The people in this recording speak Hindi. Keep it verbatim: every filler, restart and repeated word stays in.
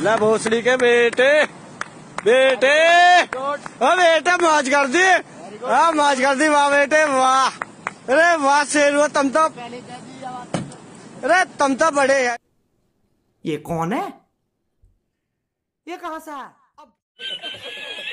ले भोसड़ी के बेटे बेटे ओ बेटे मौज कर दी। हाँ मौज कर दी वाह बेटे वाह। अरे वाह शेर हुआ तुम तो। अरे तुम तो बड़े है। ये कौन है? ये कहाँ से है?